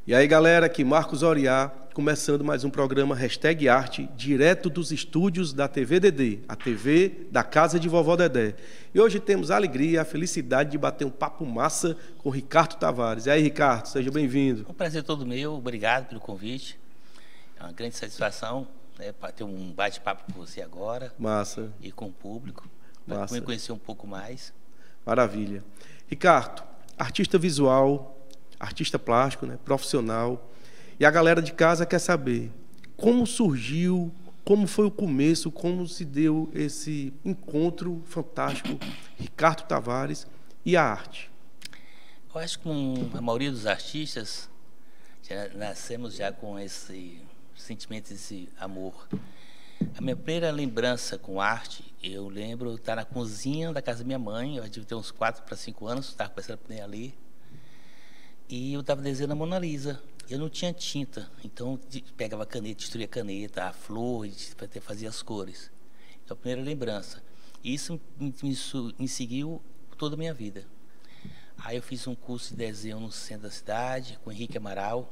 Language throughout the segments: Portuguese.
E aí, galera, aqui Marcos Oriá, começando mais um programa Hashtag Arte, direto dos estúdios da TV Dedê, a TV da casa de Vovó Dedé. E hoje temos a alegria, a felicidade de bater um papo massa com Ricardo Tavares. E aí, Ricardo, seja bem-vindo. Um prazer todo meu, obrigado pelo convite. É uma grande satisfação, né, para ter um bate-papo com você agora. Massa. E com o público, para me conhecer um pouco mais. Maravilha. Ricardo, artista visual, artista plástico, né, profissional. E a galera de casa quer saber como surgiu, como foi o começo, como se deu esse encontro fantástico, Ricardo Tavares e a arte. Eu acho que a maioria dos artistas já nascemos já com esse sentimento, esse amor. A minha primeira lembrança com arte, eu lembro estar na cozinha da casa da minha mãe, eu devia ter uns 4 para 5 anos, estava começando a aprender a ler. E eu estava desenhando a Mona Lisa. Eu não tinha tinta, então pegava a caneta, destruía a caneta, a flor, fazia as cores. Então, a primeira lembrança. E isso me seguiu toda a minha vida. Aí eu fiz um curso de desenho no centro da cidade, com Henrique Amaral.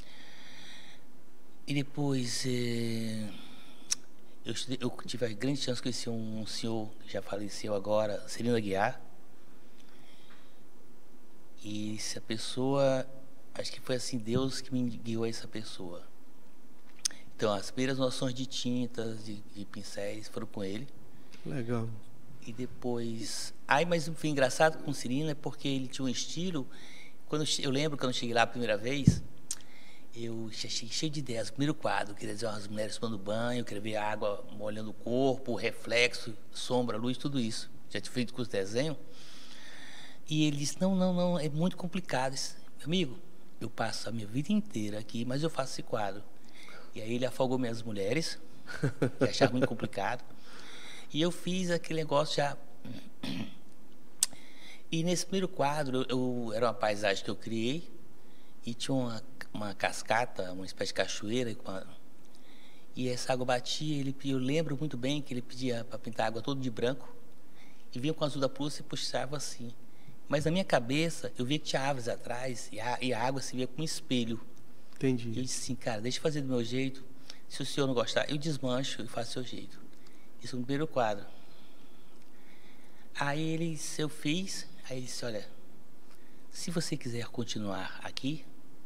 E depois eu tive a grande chance de conhecer um senhor que já faleceu agora, Celino Aguiar. E essa pessoa, acho que foi assim Deus que me guiou a essa pessoa. Então, as primeiras noções de tintas, de pincéis, foram com ele. Legal. E depois... mas foi engraçado com o Cirino, é porque ele tinha um estilo... Eu lembro quando eu cheguei lá a primeira vez, eu cheguei cheio de ideias. Primeiro quadro, eu queria dizer umas mulheres tomando banho, eu queria ver a água molhando o corpo, reflexo, sombra, luz, tudo isso. Já tinha feito curso de desenho. E ele disse, não, é muito complicado. Meu amigo, eu passo a minha vida inteira aqui, mas eu faço esse quadro. E aí ele afogou minhas mulheres, que achava muito complicado. E eu fiz aquele negócio já... E nesse primeiro quadro, era uma paisagem que eu criei, e tinha uma cascata, uma espécie de cachoeira, e essa água batia, eu lembro muito bem que ele pedia para pintar a água toda de branco, e vinha com azul da Prússia e puxava assim. Mas na minha cabeça, eu via que tinha árvores atrás e a água se via como um espelho. Entendi. E eu disse assim, cara, deixa eu fazer do meu jeito. Se o senhor não gostar, eu desmancho e faço do seu jeito. Isso no primeiro quadro. Aí eu fiz, aí ele disse, olha, se você quiser continuar aqui,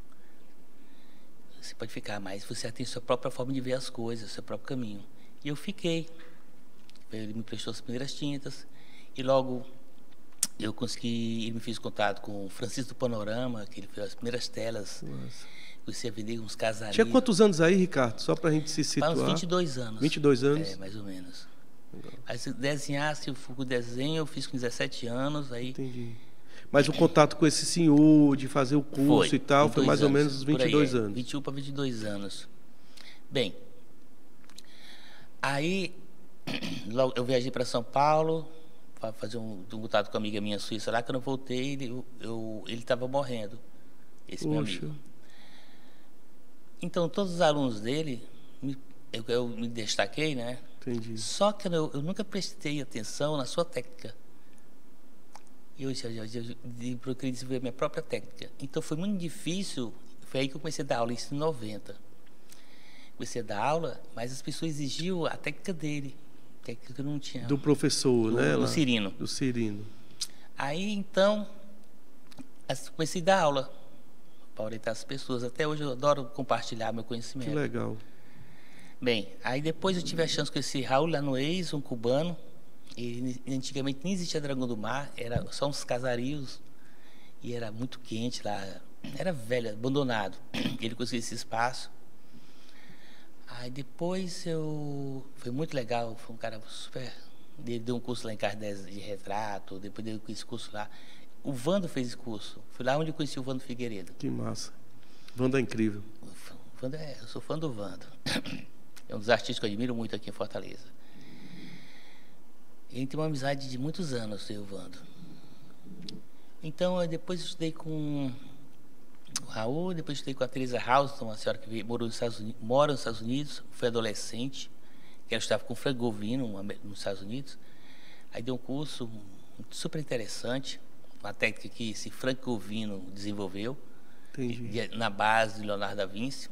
você pode ficar, mas você tem sua própria forma de ver as coisas, seu próprio caminho. E eu fiquei. Ele me prestou as primeiras tintas e logo... ele me fez contato com o Francisco do Panorama, que ele fez as primeiras telas. Nossa. Você vender uns casarinhos. Tinha quantos anos aí, Ricardo? Só para a gente se situar. Uns 22 anos. 22 anos? É, mais ou menos. Legal. Aí se desenhasse, eu fui com o desenho, eu fiz com 17 anos. Aí... Entendi. Mas o contato com esse senhor, de fazer o curso e tal, foi mais ou menos uns 22 anos. 21 para 22 anos. Bem, aí logo eu viajei para São Paulo, para fazer um contato com uma amiga minha suíça lá. Quando eu voltei, ele estava morrendo, esse meu amigo. Então, todos os alunos dele, eu me destaquei, né? Entendi. Só que eu nunca prestei atenção na sua técnica. Eu procurei desenvolver a minha própria técnica. Então, foi muito difícil. Foi aí que eu comecei a dar aula, isso em 90. Comecei a dar aula, mas as pessoas exigiam a técnica dele. Técnica que eu não tinha. Do professor, né? Do Cirino. Do Cirino. Aí, então, comecei a dar aula para orientar as pessoas. Até hoje eu adoro compartilhar meu conhecimento. Que legal. Bem, aí depois eu tive a chance de conhecer Raul Lanoez, um cubano. E antigamente nem existia Dragão do Mar, era só uns casarios. E era muito quente lá. Era velho, abandonado. Ele conseguiu esse espaço. Aí depois foi muito legal, foi um cara super... Ele deu um curso lá em Cardés de retrato, depois deu esse curso lá. O Vando fez esse curso. Fui lá onde eu conheci o Vando Figueiredo. Que massa. Vando é incrível. Eu sou fã do Vando. É um dos artistas que eu admiro muito aqui em Fortaleza. Ele tem uma amizade de muitos anos, o Vando. Então, depois eu estudei com o Raul, depois estudei com a Teresa Houston, uma senhora que mora nos Estados Unidos, foi adolescente, que ela estava com o Frank Govino nos Estados Unidos. Aí deu um curso super interessante, uma técnica que esse Frank Govino desenvolveu. Entendi. na base de Leonardo da Vinci.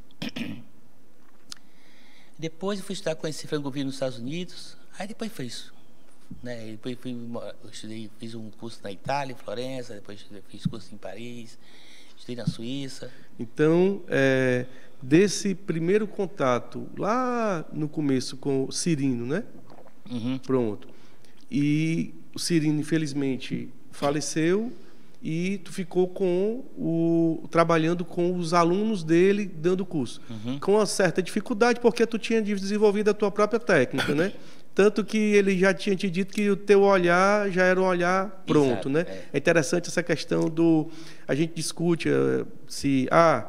Depois eu fui estudar, conheci Franco Gouveia nos Estados Unidos, aí depois foi isso. Né? Depois eu estudei, fiz um curso na Itália, em Florença, depois fiz curso em Paris, estudei na Suíça. Então, desse primeiro contato, lá no começo com o Cirino, né? Uhum. Pronto. E o Cirino, infelizmente, faleceu e tu ficou trabalhando com os alunos dele, dando curso. Uhum. Com uma certa dificuldade, porque tu tinha desenvolvido a tua própria técnica, né? Tanto que ele já tinha te dito que o teu olhar já era um olhar pronto, Exato, né? É interessante essa questão do... A gente discute se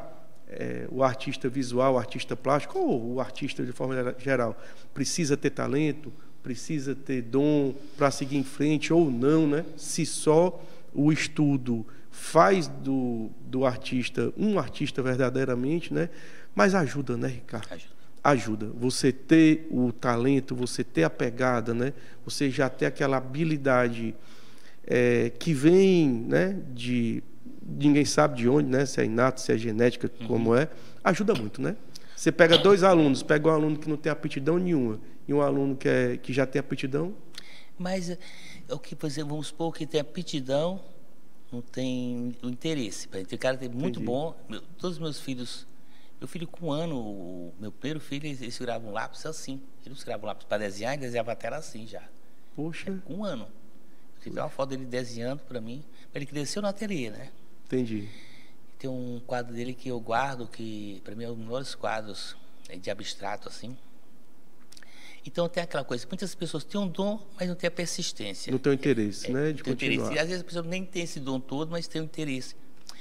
o artista visual, o artista plástico, ou o artista de forma geral, precisa ter talento, precisa ter dom para seguir em frente ou não, né? Se só o estudo faz do artista um artista verdadeiramente, né? Mas ajuda, né, Ricardo? Ajuda. Você ter o talento, você ter a pegada, né? Você já ter aquela habilidade que vem, né? Ninguém sabe de onde, né? Se é inato, se é genética, como é. Ajuda muito, né? Você pega dois alunos, pega um aluno que não tem aptidão nenhuma e um aluno que já tem aptidão. Mas o que, por exemplo, vamos supor que tem aptidão, não tem o interesse. O cara tem muito bom. Todos os meus filhos, meu filho com 1 ano, o meu primeiro filho, ele segurava um lápis assim. Ele não segurava um lápis para desenhar, ele desenhava a tela assim já. Poxa. Com 1 ano. Eu tive uma foto dele desenhando para mim. Ele cresceu no ateliê, né? Entendi. Tem um quadro dele que eu guardo, que para mim é um dos melhores quadros de abstrato, assim. Então tem aquela coisa, muitas pessoas têm um dom, mas não têm a persistência. Não tem o interesse, né? De continuar. Interesse. E às vezes a pessoa nem tem esse dom todo, mas tem o interesse.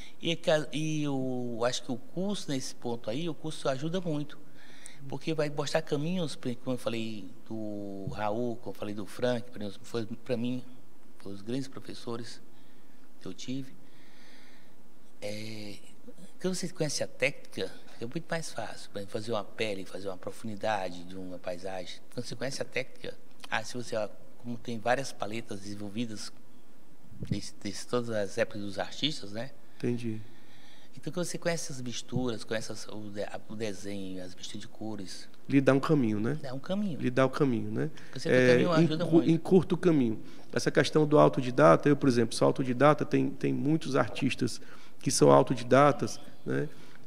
E eu acho que o curso, nesse ponto aí, o curso ajuda muito. Porque vai mostrar caminhos, como eu falei do Raul, como eu falei do Frank, foi para mim, foi os grandes professores que eu tive. Quando você conhece a técnica, é muito mais fácil. Para fazer uma pele, fazer uma profundidade de uma paisagem. Quando você conhece a técnica, se você, como tem várias paletas desenvolvidas desde todas as épocas dos artistas, né? Entendi. Então, quando você conhece as misturas, conhece o desenho, as misturas de cores... Lhe dá um caminho, né? Dá um caminho. Lhe dá o caminho, né? Você tem caminho, ajuda muito. Encurta o caminho. Essa questão do autodidata, eu, por exemplo, sou autodidata, tem muitos artistas que são autodidatas, né?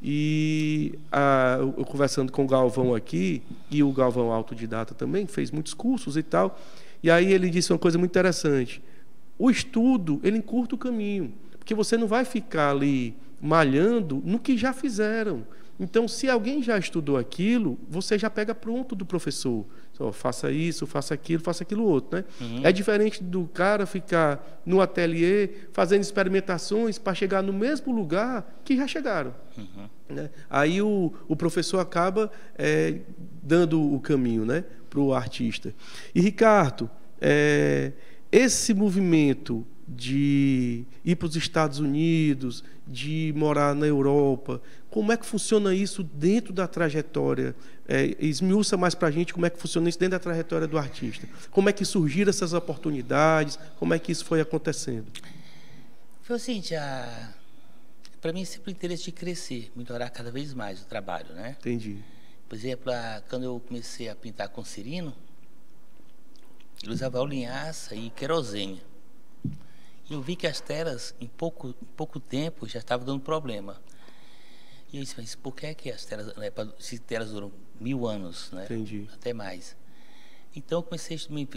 E eu conversando com o Galvão aqui, e o Galvão autodidata também, fez muitos cursos e tal, e aí ele disse uma coisa muito interessante. O estudo, ele encurta o caminho, porque você não vai ficar ali malhando no que já fizeram. Então, se alguém já estudou aquilo, você já pega pronto do professor. Só, faça isso, faça aquilo outro, né? É diferente do cara ficar no ateliê fazendo experimentações para chegar no mesmo lugar que já chegaram. Né? Aí o professor acaba dando o caminho, né, para o artista. E, Ricardo, esse movimento de ir para os Estados Unidos, de morar na Europa, como é que funciona isso dentro da trajetória? Esmiuça mais para a gente como é que funciona isso dentro da trajetória do artista. Como é que surgiram essas oportunidades? Como é que isso foi acontecendo? Foi assim, para mim é sempre o interesse de crescer, melhorar cada vez mais o trabalho, né? Entendi. Por exemplo, quando eu comecei a pintar com Cirino, eu usava linhaça e querosene. E eu vi que as telas, em pouco tempo, já estavam dando problema. E eu disse, mas por que é que as telas, se telas duram 1000 anos, né? Entendi. Até mais. Então eu comecei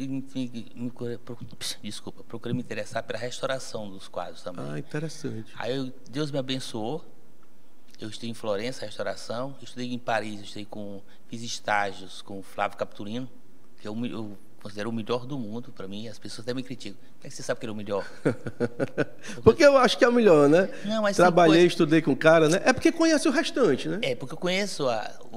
a procurei me interessar pela restauração dos quadros também. Ah, interessante. Aí Deus me abençoou. Eu estudei em Florença, restauração. Estudei em Paris, fiz estágios com o Flávio Capturino, que eu considero o melhor do mundo para mim. As pessoas até me criticam. Como é que você sabe que ele é o melhor? Porque eu acho que é o melhor, né? Não, mas trabalhei, estudei com o cara, né? É porque conhece o restante, né? Porque eu conheço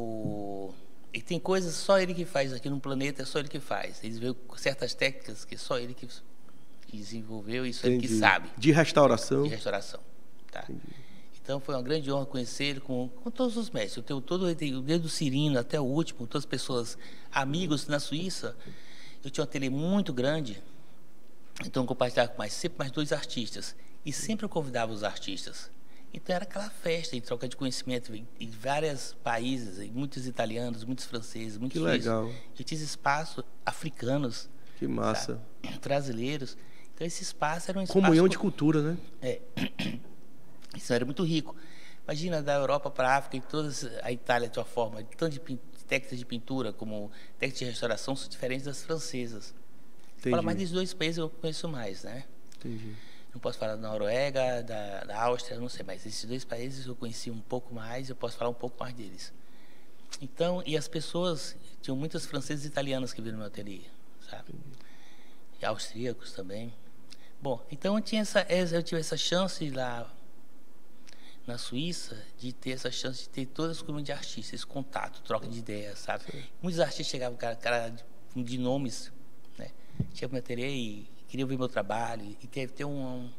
e tem coisas só ele que faz aqui no planeta, é só ele que faz. Eles veem certas técnicas que só ele que desenvolveu e só ele que sabe. De restauração. De restauração, tá? Então foi uma grande honra conhecer ele com todos os mestres. Eu tenho desde o Cirino até o último, todas as pessoas, amigos na Suíça. Eu tinha um ateliê muito grande, então eu compartilhava sempre mais 2 artistas. E sempre eu convidava os artistas. Então era aquela festa de troca de conhecimento em vários países, muitos italianos, muitos franceses, muitos Que legal. Eu tinha espaço africanos, Que massa. sabe? Brasileiros. Então esse espaço era um espaço... Comunhão de cultura, né? É. Isso era muito rico. Imagina, da Europa para a África, e toda a Itália, de sua forma, tanto de técnicas de pintura como técnicas de restauração são diferentes das francesas. Fala mais desses dois países eu conheço mais, né? Entendi. Não posso falar da Noruega, da Áustria, não sei, mas esses dois países eu conheci um pouco mais, eu posso falar um pouco mais deles. Então, e as pessoas, tinham muitas francesas e italianas que viram no meu ateliê, sabe? E austríacos também. Bom, então eu tive essa chance lá na Suíça de ter essa chance de ter todas as comunidades de artistas, esse contato, troca de ideias, sabe? Sim. Muitos artistas chegavam, cara de nomes, né? Chegava no meu ateliê e queria ver meu trabalho. E teve um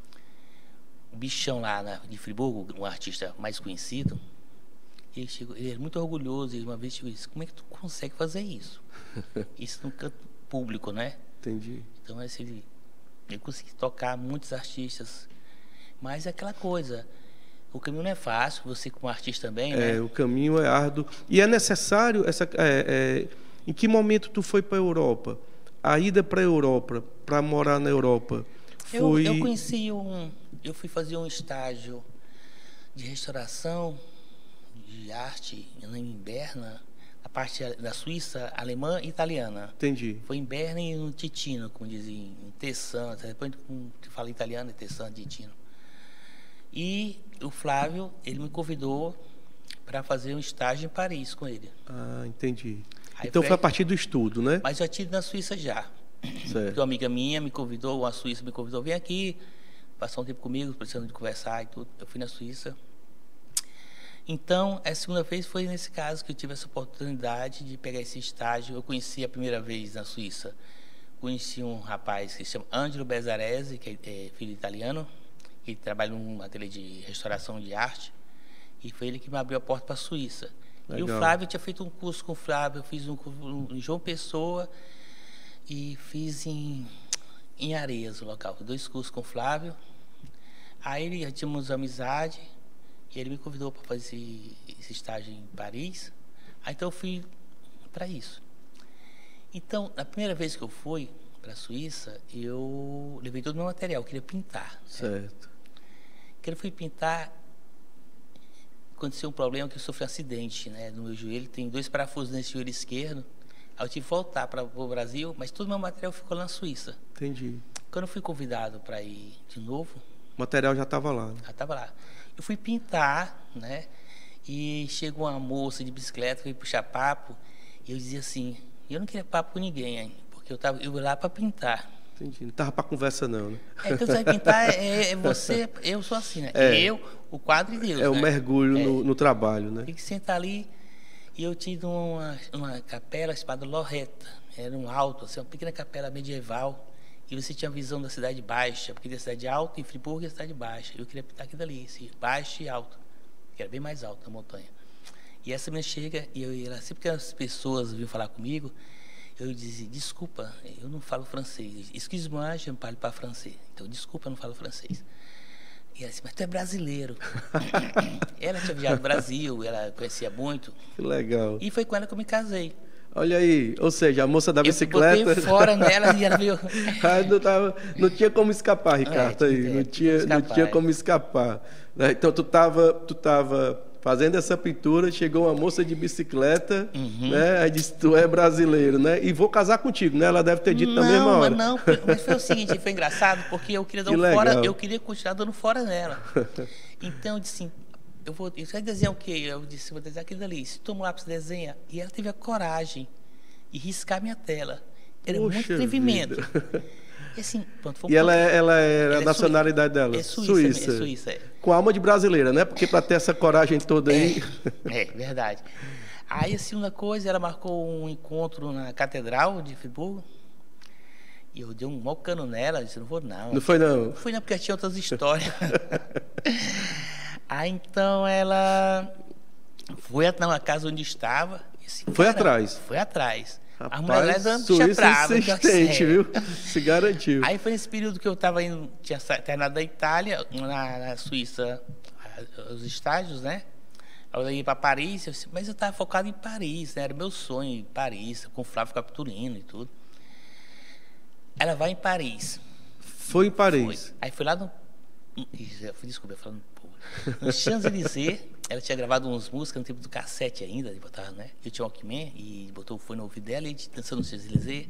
bichão lá de Friburgo, um artista mais conhecido. Ele era muito orgulhoso. E uma vez chegou e disse: como é que tu consegue fazer isso? Isso no canto público, né? Entendi. Então, eu consegui tocar muitos artistas. Mas é aquela coisa, o caminho não é fácil, você como artista também, né? O caminho é árduo. E é necessário... em que momento tu foi para a Europa? A ida para a Europa, para morar na Europa, foi... Eu conheci eu fui fazer um estágio de restauração de arte em Berna, a parte da Suíça, alemã e italiana. Entendi. Foi em Berna e no Ticino, como dizem, em Tessan. Depois que fala italiano, é Tessan, Ticino. E o Flávio, ele me convidou para fazer um estágio em Paris com ele. Ah, entendi. Aí então foi a partir do estudo, né? Mas já tive na Suíça já. Certo. Porque uma amiga minha me convidou, uma suíça me convidou, vem aqui, passar um tempo comigo, precisando de conversar e tudo. Eu fui na Suíça. Então, a segunda vez foi nesse caso que eu tive essa oportunidade de pegar esse estágio. Eu conheci a primeira vez na Suíça. Conheci um rapaz que se chama Angelo Bezzarese, que é filho de italiano, que trabalha num ateliê de restauração de arte. E foi ele que me abriu a porta para a Suíça. Legal. E o Flávio, eu tinha feito um curso com o Flávio, eu fiz um em João Pessoa e fiz em Areias, o local. 2 cursos com o Flávio. Aí já tínhamos amizade e ele me convidou para fazer esse estágio em Paris. Aí então eu fui para isso. Então, na primeira vez que eu fui para a Suíça, eu levei todo o meu material, eu queria pintar. Certo. Quando eu fui pintar, aconteceu um problema que eu sofri um acidente, né, no meu joelho. Tem 2 parafusos nesse joelho esquerdo. Aí eu tive que voltar para o Brasil, mas todo o meu material ficou lá na Suíça. Entendi. Quando eu fui convidado para ir de novo... O material já estava lá. Já estava lá. Eu fui pintar, né? E chegou uma moça de bicicleta, foi puxar papo, e eu dizia assim, eu não queria papo com ninguém, hein, porque eu ia lá para pintar. Entendi. Não estava para conversa, não, né? Então, você vai pintar, você... Eu sou assim, né? Eu, o quadro e Deus, o mergulho no trabalho, né? Tem que sentar ali. E eu tinha uma capela chamada Loretta. Era um alto, assim, uma pequena capela medieval. E você tinha a visão da cidade baixa, porque tem a cidade alta, em Friburgo é a cidade baixa. Eu queria pintar aquilo ali, assim, baixo e alto, que era bem mais alto na montanha. E essa menina chega, e eu ia lá, sempre que as pessoas vinham falar comigo, eu dizia, desculpa, eu não falo francês. Excuse-moi, je ne parle pas français. Então, desculpa, eu não falo francês. E ela disse, mas tu é brasileiro. Ela tinha viajado no Brasil, ela conhecia muito. Que legal. E foi com ela que eu me casei. Olha aí, ou seja, a moça da bicicleta... Eu botei fora nela e ela veio... não tinha como escapar, Ricardo, não tinha como escapar. Então, tu tava fazendo essa pintura, chegou uma moça de bicicleta, né? Aí disse, tu é brasileiro, né? E vou casar contigo, né? Ela deve ter dito na mesma hora. Não, mas foi o seguinte, foi engraçado, porque eu queria dar fora, eu queria continuar dando fora nela. Então, eu disse assim, você vai desenhar o quê? Eu disse, vou desenhar aquilo ali. Se toma um lápis, desenha. E ela teve a coragem de riscar minha tela. Era muito atrevimento. E assim, pronto, ela era a nacionalidade dela? É Suíça. É Suíça. Com alma de brasileira, né? Porque para ter essa coragem toda aí... É verdade. Aí, a segunda coisa, ela marcou um encontro na Catedral de Friburgo. E eu dei um mau cano nela. Disse, não vou não. Não foi não? Não fui não, porque tinha outras histórias. Aí, então, ela foi na casa onde estava. Assim, foi atrás? Foi atrás. Rapaz, a mulher dando Suíça insistente, viu? Se garantiu. Aí foi nesse período que eu estava indo, tinha terminado da Itália, na Suíça, os estágios, né? Eu ia para Paris, mas eu estava focado em Paris, né? Era meu sonho em Paris, com o Flávio Capitulino e tudo. Ela vai em Paris. Foi em Paris? Foi. Aí foi lá no... Desculpa, eu falando no Champs-Élysées. Ela tinha gravado umas músicas no tempo do cassete ainda, de botar, né? Eu tinha um Walkman e botou o fone no ouvido dela e a gente dançando no Champs-Élysées.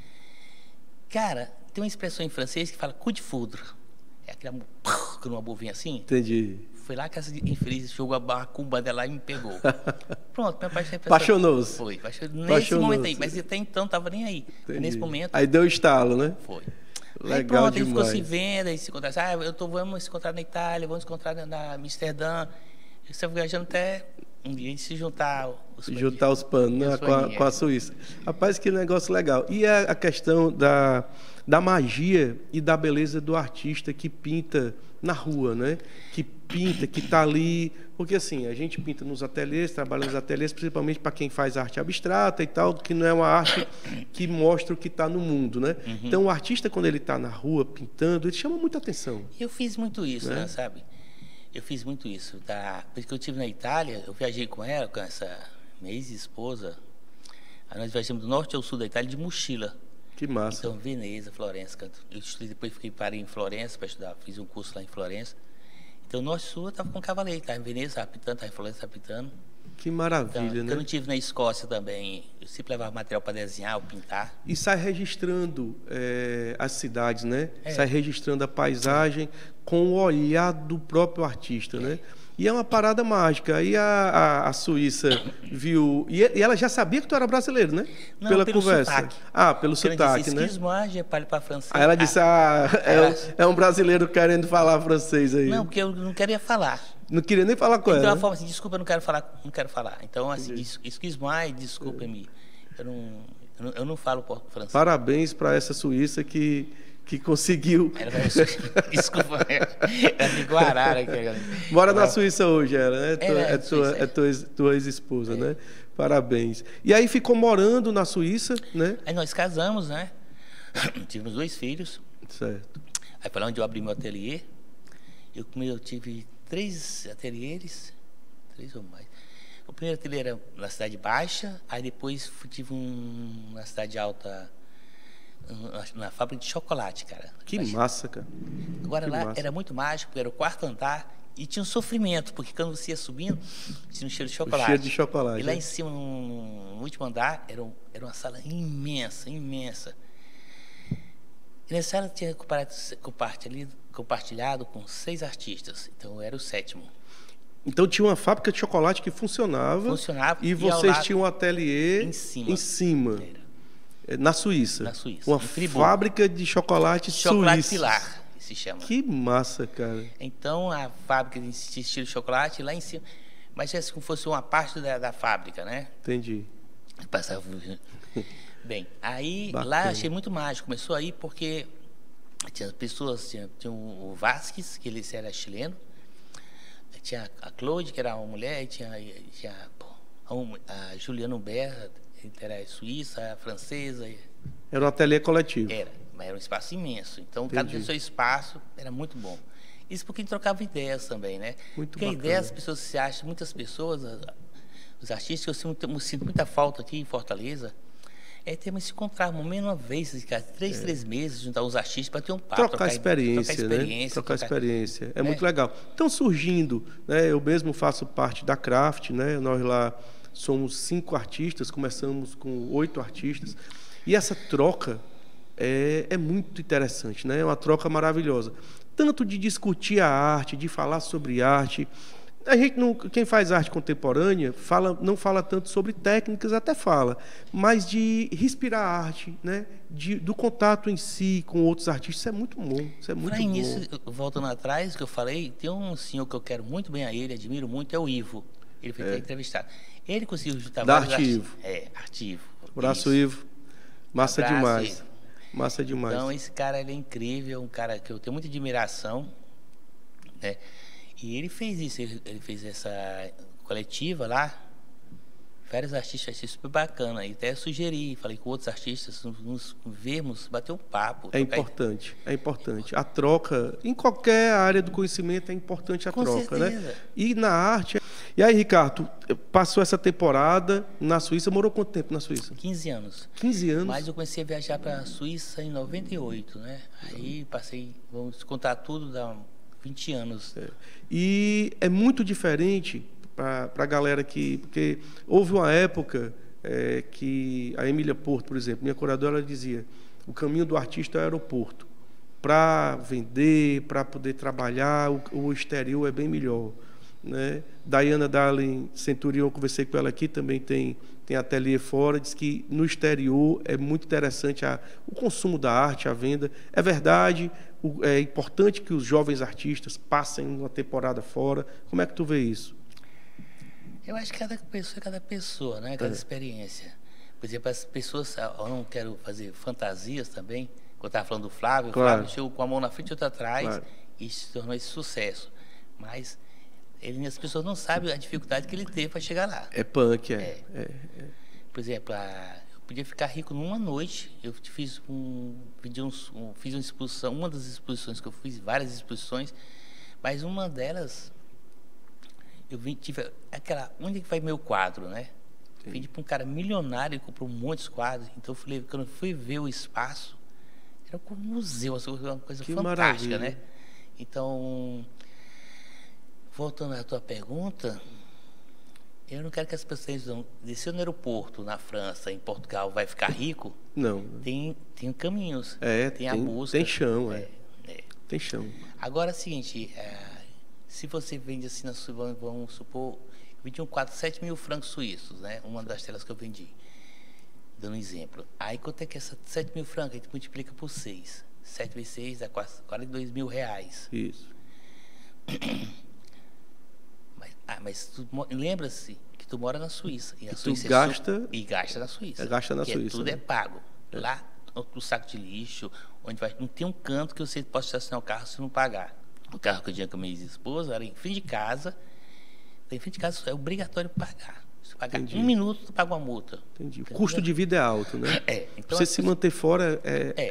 Cara, tem uma expressão em francês que fala coup de foudre. É aquele quando uma bovinha assim. Entendi. Foi lá que essa infeliz jogou a macumba dela e me pegou. Pronto, meu pai já apaixonou-se. Foi, nesse momento aí. Mas até então não estava nem aí. Nesse momento. Aí deu estalo, né? Foi. Legal aí pronto, demais. ele ficou se vendo, aí se encontrar. Vamos se encontrar na Itália, vamos se encontrar na Amsterdã. Eu estava viajando até um dia de se juntar os panos, né? Com a Suíça. Rapaz, que negócio legal. E a questão da magia e da beleza do artista que pinta na rua, né? Que pinta, que está ali. Porque assim, a gente pinta nos ateliês, trabalha nos ateliês, principalmente para quem faz arte abstrata e tal, que não é uma arte que mostra o que está no mundo, né? Uhum. Então, o artista, quando ele está na rua pintando, ele chama muita atenção. Eu fiz muito isso, né? Sabe? Eu fiz muito isso. Porque eu estive na Itália, eu viajei com ela, com essa minha ex-esposa. Aí nós viajamos do norte ao sul da Itália de mochila. Que massa. Então, Veneza, Florença. Eu estudei, depois fiquei parei em Florença para estudar, fiz um curso lá em Florença. Então, norte e sul eu estava com cavaleiro, estava em Veneza, estava pintando, estava em Florença, estava pintando. Que maravilha, então, né? Eu não tive na Escócia também, eu sempre levava material para desenhar ou pintar. E sai registrando as cidades, né? Sai registrando a paisagem com o olhar do próprio artista, né? E é uma parada mágica. Aí a Suíça viu... E ela já sabia que tu era brasileiro, né? Não, pela pelo conversa. Sotaque. Pelo sotaque, né? Para francês. Aí ela disse, é um brasileiro querendo falar francês aí. Não, porque eu não queria falar. Não queria nem falar com ela. Então, ela falou assim, desculpa, eu não quero falar. Então, assim, excuse-moi, desculpe-me. Eu não falo francês. Parabéns para essa Suíça que conseguiu. Desculpa, ela ficou arara. Mora na Suíça hoje, ela, né? Tua ex-esposa, né? Parabéns. E aí ficou morando na Suíça, né? Aí nós casamos, né? Tivemos 2 filhos. Certo. Aí foi lá onde eu abri meu ateliê. Eu tive 3 ateliês, 3 ou mais. O primeiro ateliê era na Cidade Baixa, aí depois tive na Cidade Alta, na fábrica de chocolate, cara. Que massa, cara. Agora lá era muito mágico, porque era o 4º andar e tinha um sofrimento, porque quando você ia subindo, tinha um cheiro de chocolate. O cheiro de chocolate. E lá em cima, no último andar, era uma sala imensa, imensa. E nessa sala tinha compartilhado com 6 artistas, então eu era o 7º. Então tinha uma fábrica de chocolate que funcionava. E vocês tinham um ateliê em cima. Na Suíça. Na Suíça. Uma fábrica de chocolate suíça. Chocolate Pilar, que se chama. Que massa, cara. Então, a fábrica de estilo de chocolate lá em cima. Mas é como se fosse uma parte da fábrica, né? Entendi. Passava... Bem, aí lá eu achei muito mágico. Começou aí porque tinha pessoas, tinha o Vasquez, que ele era chileno. Tinha a Claude, que era uma mulher, e tinha a Juliana Humbert, que era suíça, francesa. Era um ateliê coletivo. Mas era um espaço imenso. Então, cada um tinha seu espaço, era muito bom. Isso porque a gente trocava ideias também, né? Muito porque bacana. ideias, as pessoas se acham, muitas pessoas, os artistas, eu sinto muita falta aqui em Fortaleza, temos que se encontrar no menos uma vez, 3 meses, juntar os artistas para ter um papo. Trocar experiência, né? Trocar experiência. É muito legal. Então, surgindo, né? Eu mesmo faço parte da Craft, né? Nós lá somos 5 artistas, começamos com 8 artistas. E essa troca é muito interessante, né? É uma troca maravilhosa. Tanto de discutir a arte, de falar sobre arte. A gente quem faz arte contemporânea não fala tanto sobre técnicas, até fala, mas de respirar a arte, né? Do contato em si com outros artistas, isso é muito bom. Isso é muito bom. Nisso, voltando atrás, que eu falei, tem um senhor que eu quero muito bem a ele, admiro muito, é o Ivo. Ele foi até entrevistado. Ele conseguiu juntar vários artistas. Arte Ivo. Abraço, Ivo. Massa demais. Ivo. Massa demais. Então, esse cara ele é incrível, um cara que eu tenho muita admiração, né? E ele fez isso, ele fez essa coletiva lá, vários artistas, achei super bacana. E até sugeri, falei com outros artistas, nos vermos, bater um papo. É importante, é importante. A troca, em qualquer área do conhecimento, é importante a Com troca, certeza. né? E na arte... E aí, Ricardo, passou essa temporada na Suíça, morou quanto tempo na Suíça? 15 anos. 15 anos? Mas eu comecei a viajar para a Suíça em 98, né? Aí passei, vamos contar tudo, dá 20 anos. E é muito diferente para a galera que... Porque houve uma época que a Emília Porto, por exemplo, minha curadora, ela dizia: o caminho do artista é o aeroporto. Para vender, para poder trabalhar, o exterior é bem melhor, né? Diana Darling Centurion, eu conversei com ela aqui, também tem ateliê fora, diz que no exterior é muito interessante o consumo da arte, a venda. É verdade, é importante que os jovens artistas passem uma temporada fora. Como é que tu vê isso? Eu acho que cada pessoa, né? Cada experiência. Por exemplo, as pessoas, eu não quero fazer fantasias também. Quando eu estava falando do Flávio, Claro. O Flávio chegou com a mão na frente e outra atrás, Claro. e se tornou esse sucesso. Mas as pessoas não sabem a dificuldade que ele teve para chegar lá. É punk, Por exemplo, eu podia ficar rico numa noite. Eu fiz fiz uma exposição, uma das exposições que eu fiz, várias exposições, mas uma delas tive aquela, onde que vai meu quadro, né? Vendi para um cara milionário, ele comprou muitos quadros. Então quando eu fui ver o espaço, era como um museu, uma coisa Que fantástica, maravilha. né? Então, voltando à tua pergunta, eu não quero que as pessoas descer no aeroporto, na França, em Portugal, vai ficar rico. Não. Tem caminhos, tem a tem, busca. tem chão, tem chão. Agora é o seguinte, se você vende assim, vamos supor, eu vendi um quadro 7 mil francos suíços, né? Uma das telas que eu vendi, dando um exemplo. Aí quanto é que essa 7 mil francos, a gente multiplica por 6. 7 vezes 6 dá quase 42 mil reais. Isso. Mas lembra-se que tu mora na Suíça. E a tu Suíça gasta... E gasta na Suíça. Gasta na Suíça. Tudo né? é pago. Lá, no saco de lixo, onde vai... Não tem um canto que você possa estacionar o carro se não pagar. O carro que eu tinha com a minha esposa era em frente de casa. Em frente de casa é obrigatório pagar. Se pagar um minuto, tu paga uma multa. Entendi. O custo de vida é alto, né? Então, você se manter fora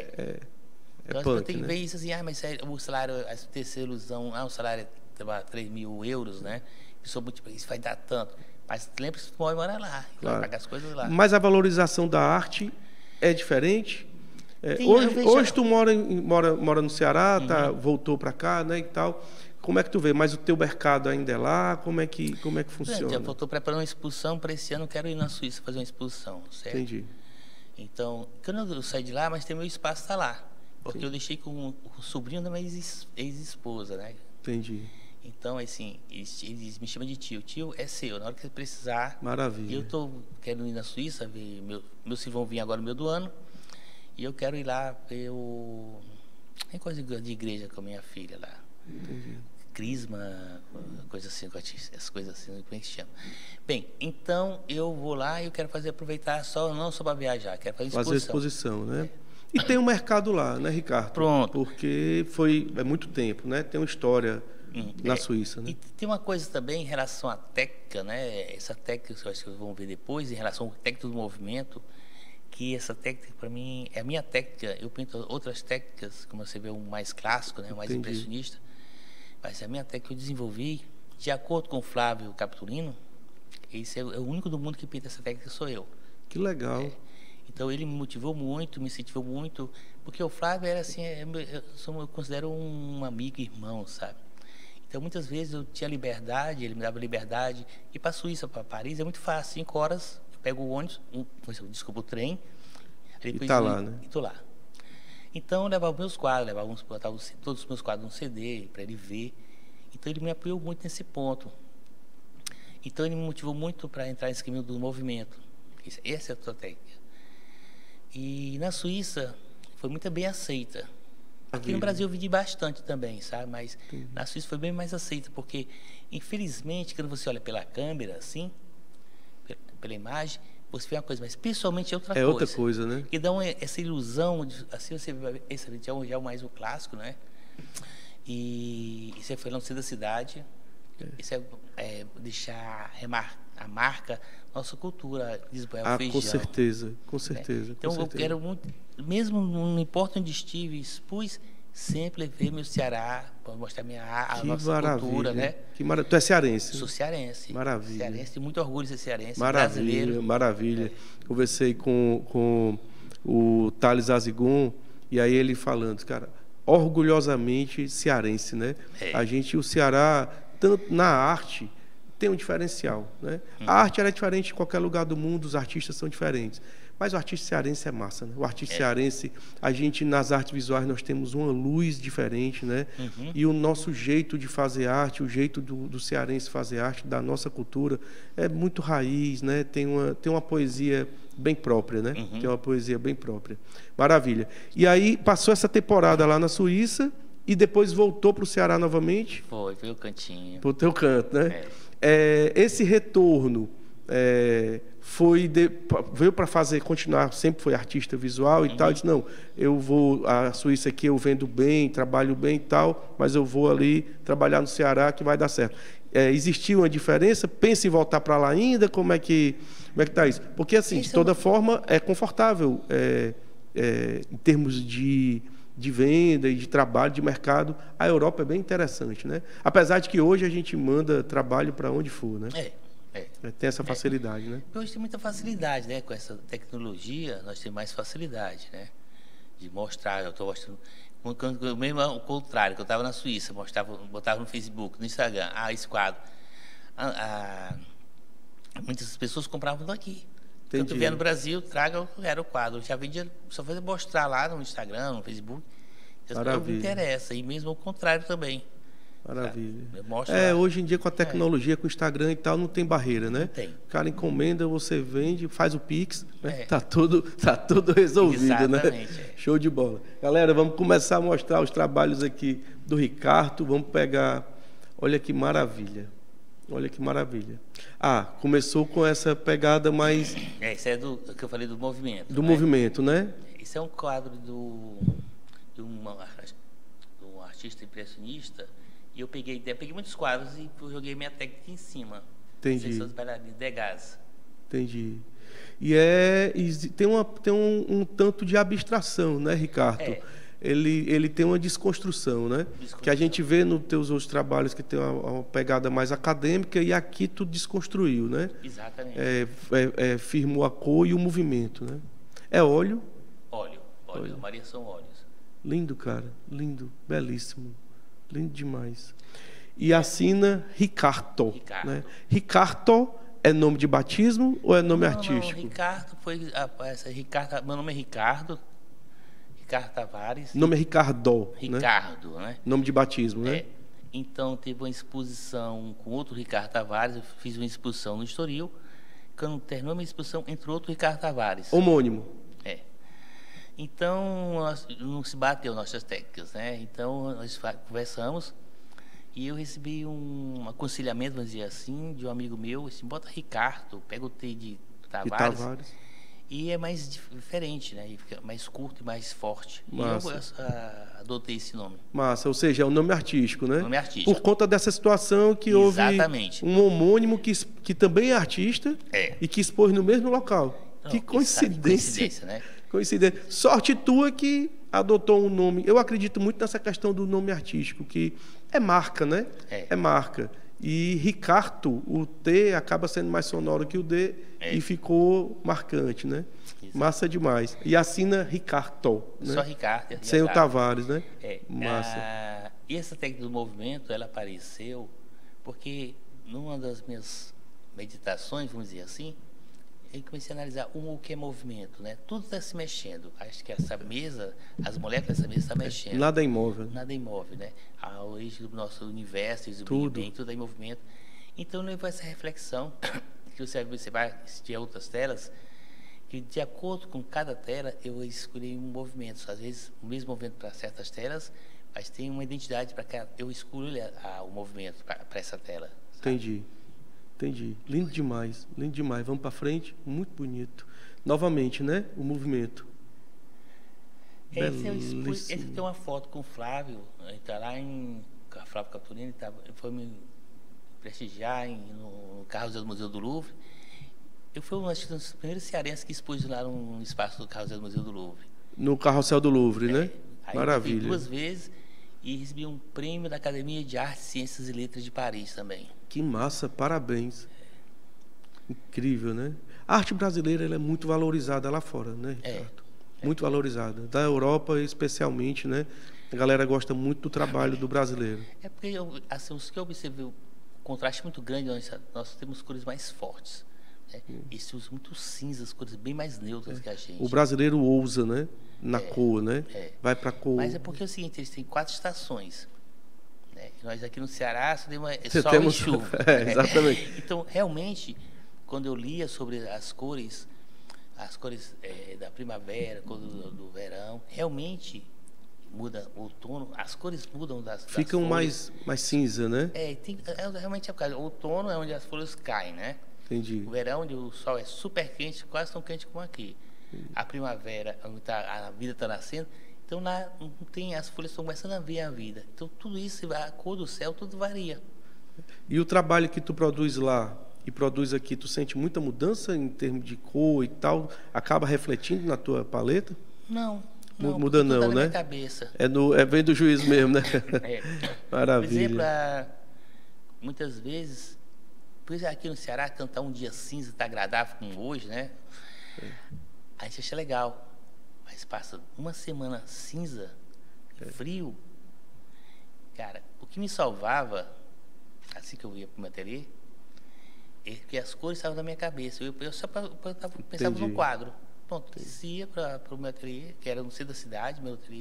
então, punk, tem que né? ver isso assim, mas o salário, essa terceira ilusão, o salário é 3 mil euros, né? Isso vai dar tanto. Mas lembra que tu mora lá, vai pagar as coisas lá. Mas a valorização da arte é diferente? Tem, hoje tu mora no Ceará, voltou para cá, né, e tal. Como é que tu vê? Mas o teu mercado ainda é lá? Como é que funciona? Eu estou preparando uma exposição para esse ano, eu quero ir na Suíça fazer uma exposição, certo? Entendi. Então, quando eu saí de lá, mas tem meu espaço está lá. Porque eu deixei com o sobrinho da minha ex-esposa, né? Entendi. Então, assim, eles me chamam de tio. Tio é seu, na hora que você precisar. Maravilha. Eu quero ir na Suíça, ver meus filhos vão vir agora no meio do ano. E eu quero ir lá ver tem coisa de igreja com a minha filha lá. Entendi. Crisma, coisa assim, essas coisas assim, como é que se chama? Bem, então eu vou lá e eu quero aproveitar não só para viajar, quero fazer exposição. Fazer exposição, né? E tem um mercado lá, né, Ricardo? Pronto. Porque é muito tempo, né? Tem uma história na Suíça, né? E tem uma coisa também em relação à técnica, né? Essa técnica que eu acho que vocês vão ver depois, em relação ao técnico do movimento, que essa técnica, para mim, é a minha técnica. Eu pinto outras técnicas, como você vê, um mais clássico, né? Um mais impressionista. Mas a minha técnica que eu desenvolvi, de acordo com o Flávio Capitolino, esse é o único do mundo que pinta essa técnica, sou eu. Que legal. Então ele me motivou muito, me incentivou muito, porque o Flávio era assim, eu considero um amigo, irmão, sabe? Então muitas vezes eu tinha liberdade, ele me dava liberdade. Ir para a Suíça, para Paris, é muito fácil. 5 horas, eu pego o ônibus, o trem. E está lá, né? E estou lá. Então eu levava meus quadros, botava todos os meus quadros num CD para ele ver. Então ele me apoiou muito nesse ponto. Então ele me motivou muito para entrar nesse caminho do movimento. Essa é a tua técnica. E na Suíça foi muito bem aceita. Aqui no Brasil eu vendi bastante também, sabe? Mas na Suíça foi bem mais aceita, porque infelizmente quando você olha pela câmera, assim, pela imagem, você vê uma coisa, mas pessoalmente é outra coisa. É outra coisa, né? Que dá essa ilusão, assim você vê, esse já é o mais o clássico, né? E isso é falando da cidade, isso é deixar a marca, nossa cultura, Lisboa, o feijão. Com certeza, com certeza. Então, com certeza. eu quero muito, mesmo não importa onde estive, expus, sempre levei meu Ceará para mostrar a nossa cultura, né? Que maravilha. Tu é cearense? Sou cearense. Maravilha. Cearense, tenho muito orgulho de ser cearense, Maravilha, brasileiro. maravilha. Conversei com o Thales Azigon, e aí ele falando, cara, orgulhosamente cearense, né? A gente, o Ceará, tanto na arte, tem um diferencial, né? A arte ela é diferente em qualquer lugar do mundo, os artistas são diferentes. Mas o artista cearense é massa, né? O artista cearense, a gente, nas artes visuais, nós temos uma luz diferente, né? E o nosso jeito de fazer arte, o jeito do cearense fazer arte, da nossa cultura, é muito raiz, né? Tem uma poesia bem própria, né? Tem uma poesia bem própria. Maravilha. E aí, passou essa temporada lá na Suíça e depois voltou para o Ceará novamente? Foi o cantinho. Para o teu canto, né? Esse retorno... veio para continuar, sempre foi artista visual e tal, disse, não, eu vou, a Suíça aqui eu vendo bem, trabalho bem e tal, mas eu vou ali trabalhar no Ceará que vai dar certo. Existiu uma diferença? Pensa em voltar para lá ainda? Como é que está isso? Porque, assim, de toda forma, é confortável em termos de venda e de trabalho, de mercado. A Europa é bem interessante, né? Apesar de que hoje a gente manda trabalho para onde for, né? Tem essa facilidade, né? Hoje tem muita facilidade, né? Com essa tecnologia, nós temos mais facilidade, né? De mostrar. Eu estou mostrando... Mesmo o contrário, que eu estava na Suíça, botava no Facebook, no Instagram, esse quadro. Muitas pessoas compravam daqui. Quando vier no Brasil, era o quadro. Eu já vendia, só fazia mostrar lá no Instagram, no Facebook. Não me interessa. E mesmo o contrário também. Maravilha. Hoje em dia, com a tecnologia, com o Instagram e tal, não tem barreira, né? Não tem. O cara encomenda, você vende, faz o Pix, né? Tá tudo resolvido, exatamente, né? Show de bola. Galera, vamos começar a mostrar os trabalhos aqui do Ricardo. Vamos pegar... Olha que maravilha. Olha que maravilha. Começou com essa pegada mais... Isso é do que eu falei do movimento. Do movimento, né? Isso é um quadro de um artista impressionista. E eu peguei muitos quadros e joguei minha técnica em cima. Entendi. Degas. Entendi. E tem um tanto de abstração, né, Ricardo? Ele tem uma desconstrução, né? Que a gente vê nos teus outros trabalhos que tem uma pegada mais acadêmica e aqui tu desconstruiu, né? Exatamente. Firmou a cor e o movimento, né? É óleo? Óleo. A Maria são óleos. Lindo, cara. Lindo. Belíssimo. Lindo demais. E assina Ricardo. Né? Ricardo é nome de batismo ou é nome artístico? Não, Ricardo foi... meu nome é Ricardo Tavares. Nome é Ricardo. Ricardo, né? Nome de batismo, né? Então, teve uma exposição com outro Ricardo Tavares. Eu fiz uma exposição no Estoril. Quando terminou a minha exposição, entrou outro Ricardo Tavares. Homônimo. Então, não se bateu nossas técnicas, né? Então, nós conversamos e eu recebi um aconselhamento, vamos dizer assim, de um amigo meu, assim, bota Ricardo, pega o T de Tavares, e é mais diferente, né? E fica mais curto e mais forte. Massa. E eu adotei esse nome. Massa, ou seja, é um nome artístico, né? Nome artístico. Por conta dessa situação que houve um homônimo que também é artista e que expôs no mesmo local. Então, que coincidência, né? Coincidência. Sorte tua que adotou um nome. Eu acredito muito nessa questão do nome artístico, que é marca, né? É marca. E Ricardo, o T acaba sendo mais sonoro que o D e ficou marcante, né? Exato. Massa demais. E assina Ricardo. Né? Só Ricardo. Sem o Tavares, né? Massa. E essa técnica do movimento, ela apareceu porque numa das minhas meditações, vamos dizer assim, eu comecei a analisar o que é movimento, né? Tudo está se mexendo. Acho que essa mesa, as moléculas dessa mesa estão mexendo. Nada é imóvel. Nada é imóvel, né? A origem do nosso universo, tudo é em movimento. Então, levou essa reflexão, que você vai assistir a outras telas, que de acordo com cada tela, eu escolhi um movimento. Às vezes, o mesmo movimento para certas telas, mas tem uma identidade para cada... Eu escolho o movimento para essa tela. Sabe? Entendi. Lindo demais, lindo demais. Vamos para frente, muito bonito. Novamente, né? O movimento. Esse tem uma foto com o Flávio. Está lá em... O Flávio Capturino foi me prestigiar no Carrossel do Museu do Louvre. Eu fui um dos primeiros cearenses que expus lá no espaço do Carrossel do Museu do Louvre. No Carrossel do Louvre, né? Aí Maravilha. eu fui 2 vezes e recebi um prêmio da Academia de Artes, Ciências e Letras de Paris também. Que massa, parabéns. Incrível, né? A arte brasileira ela é muito valorizada lá fora, né, Ricardo? Muito valorizada. Da Europa, especialmente, né? A galera gosta muito do trabalho do brasileiro. É porque, assim, os que eu observei, o contraste muito grande, nós temos cores mais fortes. Né? E se usa muito cinzas, cores bem mais neutras que a gente. O brasileiro ousa, né? Na cor, né? Vai para cor. Mas é porque é o seguinte, eles têm 4 estações. Né? E nós aqui no Ceará só temos sol temos... e chuva. Exatamente. Então, realmente, quando eu lia sobre as cores da primavera, cor do verão, realmente muda o outono, as cores mudam das Ficam folhas. mais cinza, né? Realmente é por causa. O outono é onde as folhas caem, né? Entendi. O verão, onde o sol é super quente, quase tão quente como aqui. A primavera, onde a vida está nascendo, então lá não tem, as folhas estão começando a ver a vida. Então tudo isso, a cor do céu, tudo varia. E o trabalho que tu produz lá e produz aqui, tu sente muita mudança em termos de cor e tal? Acaba refletindo na tua paleta? Não. Muda não, tá na né? minha cabeça. Vem do juiz mesmo, né? Maravilha. Por exemplo, muitas vezes, por exemplo, aqui no Ceará, cantar um dia cinza está agradável como hoje, né? A gente acha legal. Mas passa uma semana cinza, frio. Cara, o que me salvava, assim que eu ia para o meu ateliê, é que as cores estavam na minha cabeça. Eu só pensava no quadro. Pronto, descia para o meu ateliê, que era no centro da cidade, meu ateliê.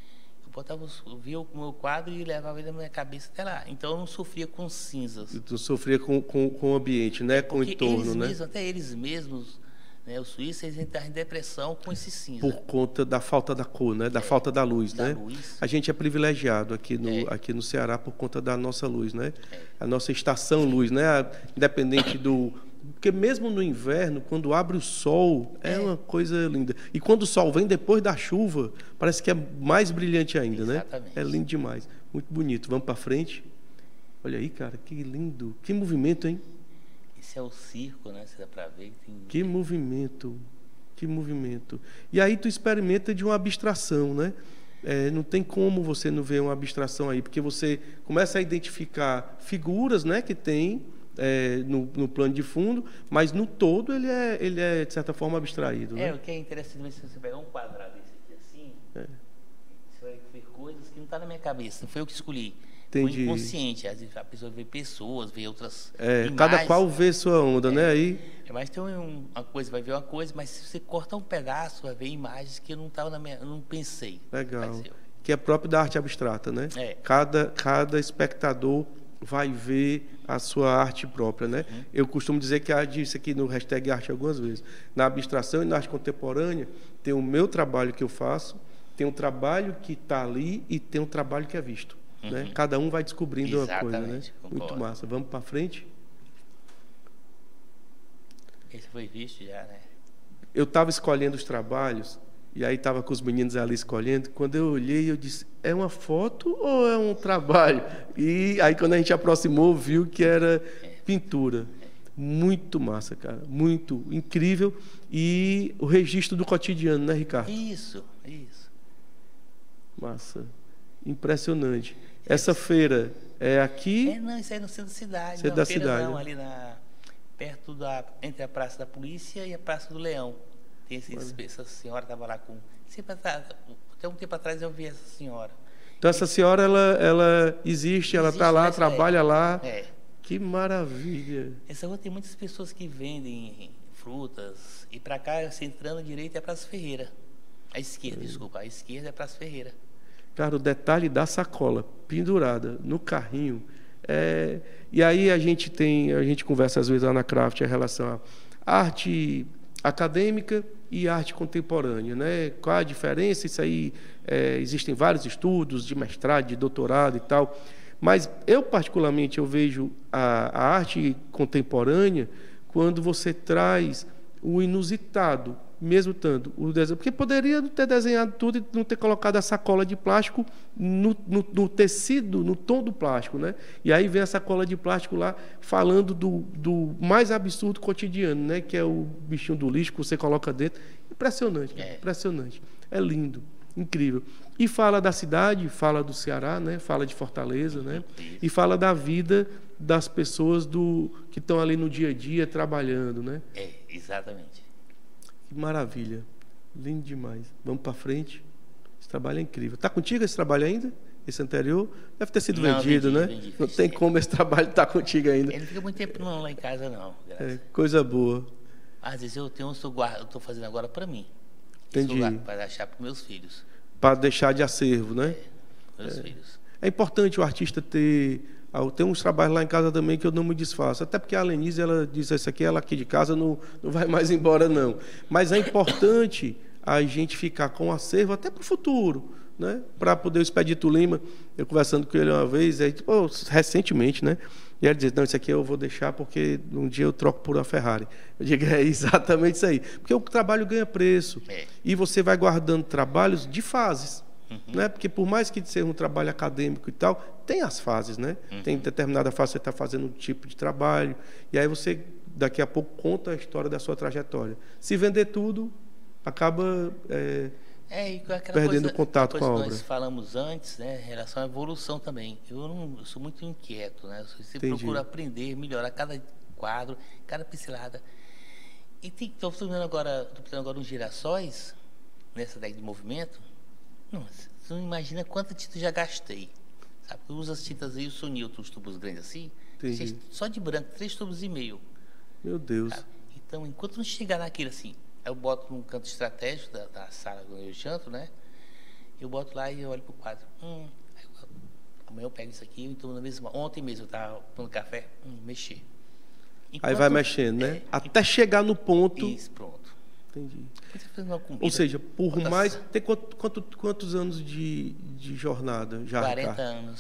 Eu via o meu quadro e levava ele na minha cabeça até lá. Então eu não sofria com cinzas. E tu sofria com o ambiente, né? Com o entorno, né? Até eles mesmos, né? Os suíços, eles entraram em depressão com esse cinza. Por conta da falta da cor, né? Da falta da luz, né? Luz. A gente é privilegiado aqui no Ceará por conta da nossa luz, né? A nossa estação luz, né? Independente do... Porque mesmo no inverno, quando abre o sol, é uma coisa linda. E quando o sol vem depois da chuva, parece que é mais brilhante ainda, Exatamente. né? É lindo demais. Muito bonito. Vamos para frente. Olha aí, cara, que lindo. Que movimento, hein? Esse é o circo, né? Você dá para ver. Que movimento. Que movimento. E aí tu experimenta de uma abstração, né? Não tem como você não ver uma abstração aí, porque você começa a identificar figuras, né, que tem... no plano de fundo, mas no todo ele é de certa forma abstraído. Né? O que é interessante, se você pegar um quadrado desse aqui assim, você vai ver coisas que não estão na minha cabeça, não foi eu que escolhi. Entendi. Foi inconsciente, às vezes a pessoa vê pessoas, vê outras imagens. Cada qual vê sua onda, né? Aí... Mas tem uma coisa, vai ver uma coisa, mas se você cortar um pedaço, vai ver imagens que eu não pensei. Legal. Que é próprio da arte abstrata, né? Cada espectador vai ver a sua arte própria, né? Eu costumo dizer que disse aqui no hashtag arte algumas vezes. Na abstração e na arte contemporânea tem o meu trabalho que eu faço, tem um trabalho que está ali e tem um trabalho que é visto. Né? Cada um vai descobrindo uma coisa, né? Muito massa. Vamos para frente? Esse foi visto já, né? Eu estava escolhendo os trabalhos e aí estava com os meninos ali escolhendo. Quando eu olhei, eu disse, é uma foto ou é um trabalho? E aí, quando a gente aproximou, viu que era pintura. Muito massa, cara. Muito incrível. E o registro do cotidiano, né, Ricardo? Isso. Massa. Impressionante. Essa feira é aqui? Não, isso aí é no centro da cidade. Centro da cidade. Não, ali perto entre a Praça da Polícia e a Praça do Leão. Tem essa senhora estava lá com... Até um tempo atrás eu vi essa senhora. Então, essa senhora, ela existe, ela está lá, trabalha lá. Que maravilha. Essa rua tem muitas pessoas que vendem frutas. E para cá, você entrando à direita é a Praça Ferreira. À esquerda, desculpa. À esquerda é a Praça Ferreira. Cara, o detalhe da sacola pendurada no carrinho. E aí a gente conversa às vezes lá na Craft em relação à arte acadêmica e arte contemporânea, né? Qual a diferença? Isso aí existem vários estudos de mestrado, de doutorado e tal, mas eu particularmente vejo a arte contemporânea quando você traz o inusitado mesmo tanto o desenho, porque poderia não ter desenhado tudo e não ter colocado a sacola de plástico no tecido, no tom do plástico, né? E aí vem a sacola de plástico lá falando do mais absurdo cotidiano, né? Que é o bichinho do lixo que você coloca dentro. Impressionante, impressionante. É lindo, incrível. E fala da cidade, fala do Ceará, né? Fala de Fortaleza, né? E fala da vida das pessoas que estão ali no dia a dia trabalhando, né? Exatamente. Que maravilha. Lindo demais. Vamos para frente. Esse trabalho é incrível. Está contigo esse trabalho ainda? Esse anterior? Deve ter sido vendido, né? Não tem como esse trabalho estar contigo ainda. Ele não fica muito tempo não, lá em casa, não. Coisa boa. Às vezes eu estou fazendo agora para mim. Entendi. Para deixar para meus filhos. Para deixar de acervo, né? Meus filhos. É importante o artista ter... Tem uns trabalhos lá em casa também que eu não me desfaço. Até porque a Lenise, ela diz isso aqui, ela aqui de casa não vai mais embora, não. Mas é importante a gente ficar com acervo até para o futuro, né? Para poder o Expedito Lima, eu conversando com ele uma vez, recentemente, né? E ele diz, não, isso aqui eu vou deixar porque um dia eu troco por uma Ferrari. Eu digo, é exatamente isso aí. Porque o trabalho ganha preço. E você vai guardando trabalhos de fases. Né? Porque por mais que seja um trabalho acadêmico e tal, tem as fases, né? Tem determinada fase que você está fazendo um tipo de trabalho, e aí você, daqui a pouco, conta a história da sua trajetória. Se vender tudo, acaba perdendo o contato com a obra. Nós falamos antes, né, em relação à evolução também. Eu sou muito inquieto, né? Eu sempre procuro aprender, melhorar cada quadro, cada pincelada. E estou pintando agora uns girassóis, nessa década de movimento. Nossa, você não imagina quanta tinta eu já gastei. Sabe? Eu uso as tintas aí, o Sonilton, os tubos grandes assim, só de branco, 3,5 tubos. Meu Deus. Sabe? Então, enquanto não chegar naquilo assim, eu boto num canto estratégico da sala onde eu janto, né? Eu boto lá e eu olho pro quadro. Amanhã eu pego isso aqui, então na mesma. Ontem mesmo eu estava tomando café, mexer. Aí vai mexendo, né? Até chegar no ponto. Isso, pronto. Entendi. Comida, ou seja, por mais... Tem quantos anos de jornada já, 40 Ricardo? anos.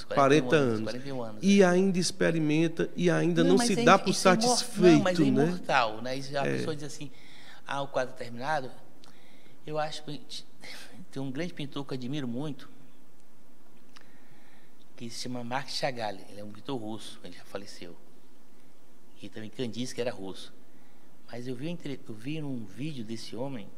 41 anos. E ainda experimenta e ainda não se dá por satisfeito, não, mas é né? imortal, né? A pessoa diz assim, o quadro terminado. Eu acho que tem um grande pintor que eu admiro muito, que se chama Marc Chagall. Ele é um pintor russo, ele já faleceu. E também Kandinsky era russo. Mas eu vi num vídeo desse homem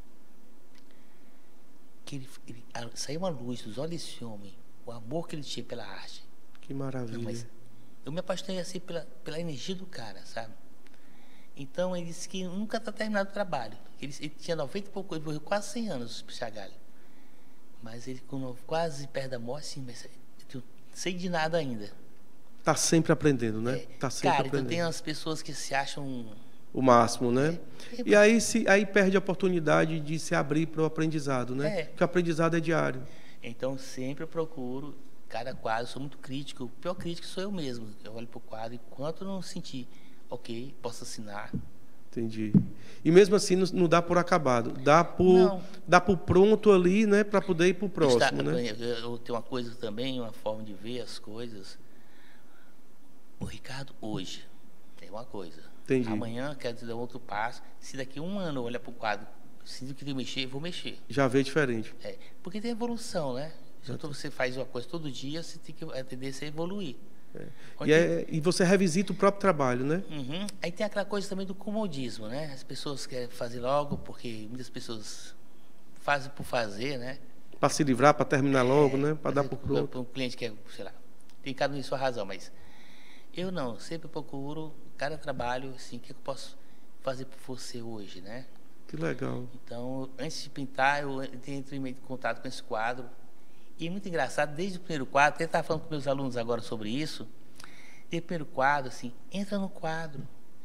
que saiu uma luz dos olhos desse homem, o amor que ele tinha pela arte. Que maravilha. Mas eu me apaixonei assim pela energia do cara, sabe? Então ele disse que nunca está terminado o trabalho. Ele tinha 90 e pouco, ele morreu quase 100 anos, o Chagall. Mas ele, quase perto da morte, assim, mas eu não sei de nada ainda. Está sempre aprendendo, né? Tá sempre cara, aprendendo. Então tem as pessoas que se acham... o máximo, né? E aí perde a oportunidade de se abrir para o aprendizado, né? Porque o aprendizado é diário. Então, sempre eu procuro cada quadro, sou muito crítico. O pior crítico sou eu mesmo. Eu olho para o quadro e enquanto eu não sentir, ok, posso assinar. Entendi. E mesmo assim não dá por acabado. Dá por pronto ali, né? Para poder ir para o próximo, né? Eu tenho uma coisa também, uma forma de ver as coisas. O Ricardo, hoje, tem uma coisa. Entendi. Amanhã quero dar outro passo. Se daqui a um ano eu olhar para o quadro, sinto que tem que mexer, vou mexer. Já vê diferente. Porque tem evolução, né? Se você faz uma coisa todo dia, você tem que a tendência a evoluir. E você revisita o próprio trabalho, né? Aí tem aquela coisa também do comodismo, né? As pessoas querem fazer logo, porque muitas pessoas fazem por fazer, né? Para se livrar, para terminar logo, né? Para dar por pronto. Para um cliente que é, sei lá, tem cada um em sua razão, mas eu não, sempre procuro cada trabalho, assim, o que eu posso fazer por você hoje, né? Que legal. Então, antes de pintar, eu entro em contato com esse quadro. E é muito engraçado, desde o primeiro quadro, até estava falando com meus alunos agora sobre isso, desde o primeiro quadro, assim, entra no quadro,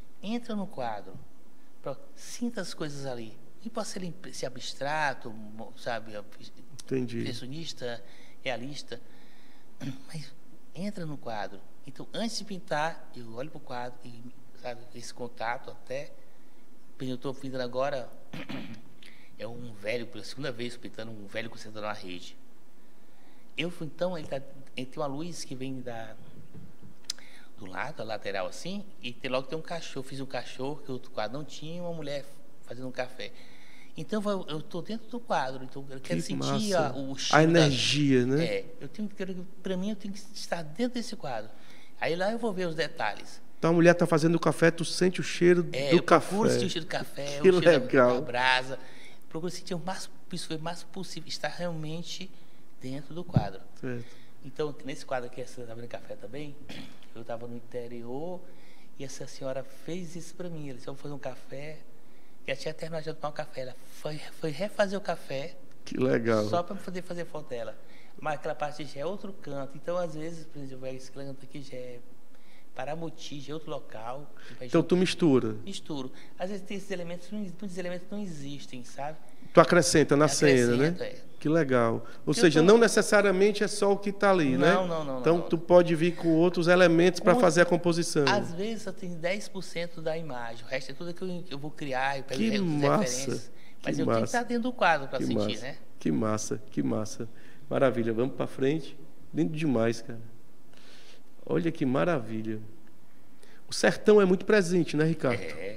sinta as coisas ali. E pode ser abstrato, sabe, impressionista, realista, mas entra no quadro. Então, antes de pintar, eu olho para o quadro e, sabe, esse contato até... Eu estou pintando agora, é um velho, pela segunda vez, pintando um velho concentrado na rede. Então, ele tem uma luz que vem do lado, a lateral assim, e logo tem um cachorro. Eu fiz um cachorro, que o outro quadro não tinha, uma mulher fazendo um café. Então eu estou dentro do quadro, então eu quero sentir massa. o A cheiro energia, né? para mim eu tenho que estar dentro desse quadro. Aí lá eu vou ver os detalhes. Então a mulher está fazendo o café, tu sente o cheiro do café. Procuro sentir o cheiro do café, Que o cheiro legal. da brasa. Procuro sentir o mais possível, estar realmente dentro do quadro. Certo. Então, nesse quadro aqui, você está vendo café também? Eu estava no interior e essa senhora fez isso para mim. Ela disse, eu vou fazer um café. Já tinha terminado de tomar um café. Ela foi refazer o café. Que legal. Só para poder fazer foto dela. Mas aquela parte já é outro canto. Então, às vezes, por exemplo, esse canto aqui já é Paramoti, já é outro local. Então, tu mistura. Misturo. Às vezes tem esses elementos, muitos elementos não existem, sabe? Tu acrescenta na cena, né? É. Que legal. Ou seja, não necessariamente é só o que está ali, né? Não. Então, tu pode vir com outros elementos para fazer a composição. Às vezes só tem 10% da imagem. O resto é tudo que eu vou criar. Eu pego Que massa. referências. Mas eu massa. tenho que estar dentro do quadro para sentir, massa. né? Que massa, que massa. Maravilha. Vamos para frente. Lindo demais, cara. Olha que maravilha. O sertão é muito presente, né, Ricardo?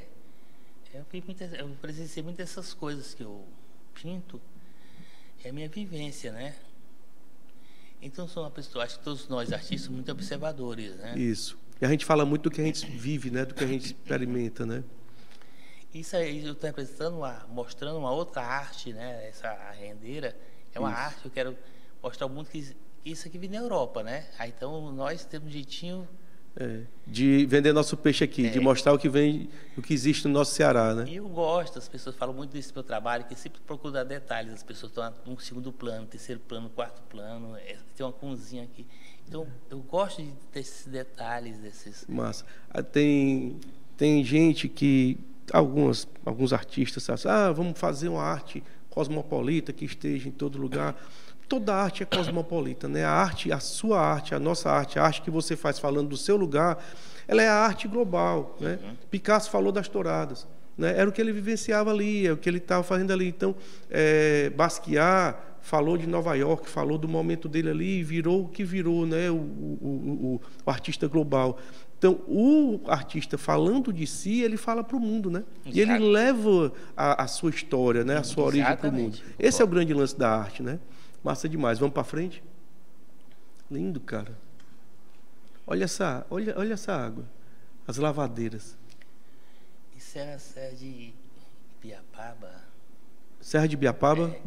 Eu presenciei muitas dessas coisas que eu pinto. É a minha vivência, né? Então, sou uma pessoa, acho que todos nós artistas somos muito observadores, né? Isso. E a gente fala muito do que a gente vive, né? Do que a gente experimenta, né? Isso aí eu estou representando, mostrando uma outra arte, né? Essa rendeira é uma arte que eu quero mostrar ao mundo que isso aqui vem da Europa, né? Aí, então, nós temos um jeitinho... de vender nosso peixe aqui, de mostrar o que vem, o que existe no nosso Ceará, né? E eu gosto, as pessoas falam muito desse meu trabalho, que eu sempre procuro dar detalhes, as pessoas estão num segundo plano, terceiro plano, quarto plano, tem uma cozinha aqui. Então, eu gosto de ter esses detalhes, desses... Massa. Tem gente que, alguns artistas, vamos fazer uma arte cosmopolita que esteja em todo lugar. Toda arte é cosmopolita, né? A arte, a sua arte, a nossa arte, a arte que você faz falando do seu lugar, ela é a arte global, né? Picasso falou das touradas, né? Era o que ele vivenciava ali, é o que ele estava fazendo ali. Então, Basquiat falou de Nova York, falou do momento dele ali e virou o que virou, né? O artista global. Então, o artista falando de si, ele fala para o mundo, né? E ele leva a sua história, né? A sua origem para o mundo. Esse é o grande lance da arte, né? Massa demais. Vamos para frente? Lindo, cara. Olha essa água. As lavadeiras. Isso era a Serra de Ibiapaba. Serra de Ibiapaba?